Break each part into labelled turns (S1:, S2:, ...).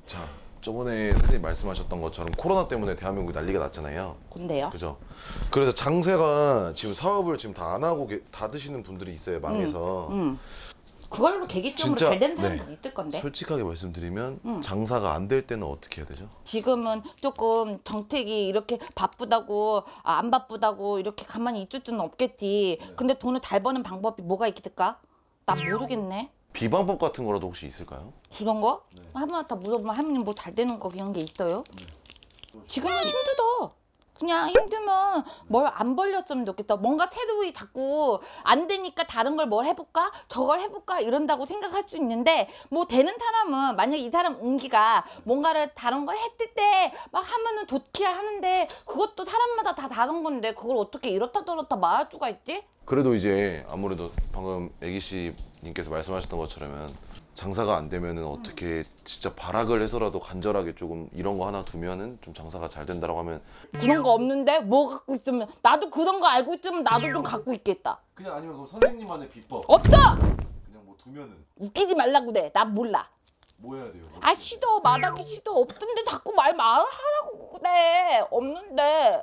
S1: 자, 저번에 선생님 말씀하셨던 것처럼 코로나 때문에 대한민국이 난리가 났잖아요.
S2: 근데요?
S1: 그죠? 그래서 장세가 지금 사업을 지금 다 안 하고 닫으시는 분들이 있어요, 망해서.
S2: 그걸로 계기점으로
S1: 진짜,
S2: 잘 되는 사람도
S1: 네.
S2: 있을 건데.
S1: 솔직하게 말씀드리면 장사가 안 될 때는 어떻게 해야 되죠?
S2: 지금은 조금 정택이 이렇게 바쁘다고 안 바쁘다고 이렇게 가만히 있을 수는 없겠지. 근데 돈을 잘 버는 방법이 뭐가 있을까? 나 모르겠네.
S1: 비방법 같은 거라도 혹시 있을까요?
S2: 그런 거? 할머니한테 물어보면 할머니 뭐 잘 되는 거 이런 게 있어요? 지금은 힘들어. 그냥 힘들면 뭘 안 벌렸으면 좋겠다. 뭔가 태도이 자꾸 안 되니까 다른 걸 뭘 해볼까? 저걸 해볼까? 이런다고 생각할 수 있는데 뭐 되는 사람은 만약 이 사람 운기가 뭔가를 다른 걸 했을 때 막 하면은 좋기야 하는데 그것도 사람마다 다 다른 건데 그걸 어떻게 이렇다 저렇다 말할 수가 있지?
S1: 그래도 이제 아무래도 방금 애기씨 님께서 말씀하셨던 것처럼 장사가 안 되면은 어떻게 진짜 발악을 해서라도 간절하게 조금 이런 거 하나 두면은 좀 장사가 잘 된다라고 하면
S2: 그런 거 없는데 뭐 갖고 있으면 나도 그런 거 알고 있으면 나도 좀 갖고 있겠다.
S3: 그냥 아니면 그 선생님만의 비법.
S2: 없어!
S3: 그냥 뭐 두면은
S2: 웃기지 말라고 그래. 나 몰라.
S3: 뭐 해야 돼요?
S2: 아 시도 말하기 시도 없던데 자꾸 말하라고 그래. 없는데.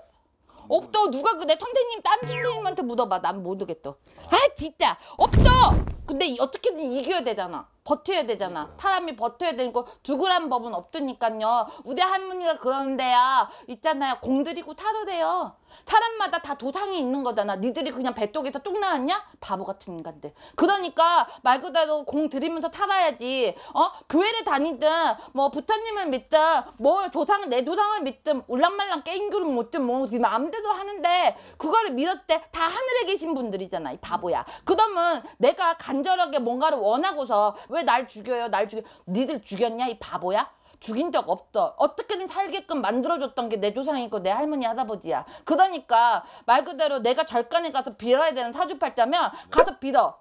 S2: 없어. 누가 그래? 선생님 딴 선생님한테 물어봐. 난 모르겠어. 아 진짜 없어. 근데 어떻게든 이겨야 되잖아. 버텨야 되잖아. 사람이 버텨야 되고 죽으란 법은 없으니까요. 우리 할머니가 그러는데요. 있잖아요. 공들이고 타도 돼요. 사람마다 다 도상이 있는 거잖아. 니들이 그냥 뱃속에서 뚝 나왔냐? 바보 같은 인간들. 그러니까 말 그대로 공 들이면서 살아야지. 교회를 다니든 뭐 부처님을 믿든 뭐 내 조상을 믿든 울랑말랑 게임교를 못든 뭐 마음대로 하는데 그거를 밀었을 때 다 하늘에 계신 분들이잖아. 이 바보야. 그러면 내가 간절하게 뭔가를 원하고서 왜 날 죽여요? 날 죽여. 니들 죽였냐? 이 바보야? 죽인 적 없어. 어떻게든 살게끔 만들어줬던 게 내 조상이고 내 할머니 할아버지야. 그러니까 말 그대로 내가 절간에 가서 빌어야 되는 사주팔자면 가서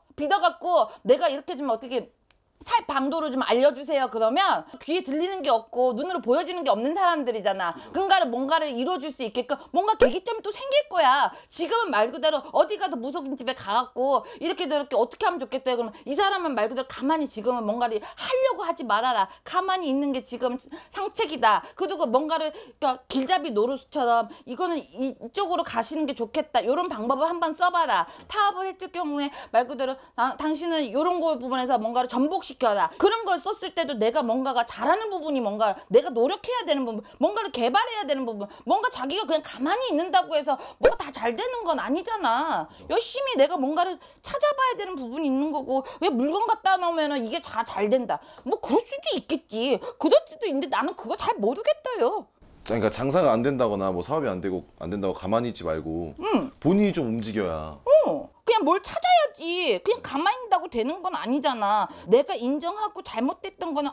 S2: 빌어갖고 내가 이렇게 좀 어떻게 살 방도를 좀 알려주세요. 그러면 귀에 들리는 게 없고 눈으로 보여지는 게 없는 사람들이잖아. 그러니까 뭔가를 이루어줄 수 있게끔 뭔가 계기점이 또 생길 거야. 지금은 말 그대로 어디 가도 무속인 집에 가갖고 이렇게 저렇게 어떻게 하면 좋겠어요. 그러면 이 사람은 말 그대로 가만히 지금은 뭔가를 하려고 하지 말아라. 가만히 있는 게 지금 상책이다. 그리고 뭔가를 그러니까 길잡이 노릇처럼 이거는 이쪽으로 가시는 게 좋겠다. 이런 방법을 한번 써봐라. 타업을 했을 경우에 말 그대로 당신은 이런 거 부분에서 뭔가를 전복시켜라. 그런 걸 썼을 때도 내가 뭔가가 잘하는 부분이 뭔가 내가 노력해야 되는 부분, 뭔가를 개발해야 되는 부분, 뭔가 자기가 그냥 가만히 있는다고 해서 뭐가 다 잘 되는 건 아니잖아. 열심히 내가 뭔가를 찾아봐야 되는 부분이 있는 거고 왜 물건 갖다 놓으면 이게 잘 된다. 뭐 그럴 수도 있겠지. 그럴 수도 있는데 나는 그거 잘 모르겠어요.
S1: 그러니까 장사가 안 된다거나 뭐 사업이 안 된다고 가만히 있지 말고 본인이 좀 움직여야.
S2: 그냥 뭘 찾아야지. 그냥 가만히 있다고 되는 건 아니잖아. 내가 인정하고 잘못됐던 거는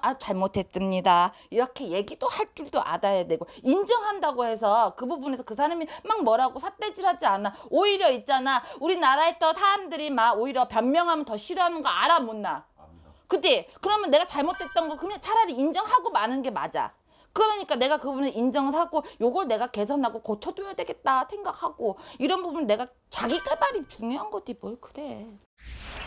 S2: 잘못했습니다. 이렇게 얘기도 할 줄도 알아야 되고 인정한다고 해서 그 부분에서 그 사람이 막 뭐라고 삿대질하지 않아. 오히려 있잖아. 우리나라에 또 사람들이 막 오히려 변명하면 더 싫어하는 거 알아 못나. 그치? 그러면 내가 잘못됐던 거 그냥 차라리 인정하고 마는 게 맞아. 그러니까 내가 그 부분을 인정을 하고 요걸 내가 개선하고 고쳐줘야 되겠다 생각하고 이런 부분 내가 자기 개발이 중요한 거지 뭘 그래.